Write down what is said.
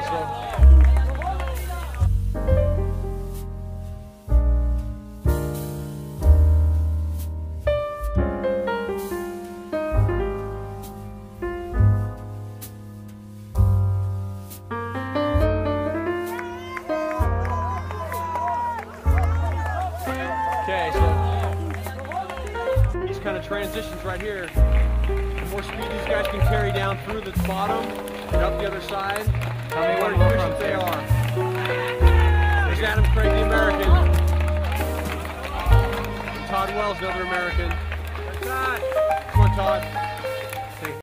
Okay, so these kind of transitions right here, the more speed these guys can carry down through the bottom and up the other side, the more efficient they are. There's Adam Craig, the American. And Todd Wells, the other American. Come on, Todd.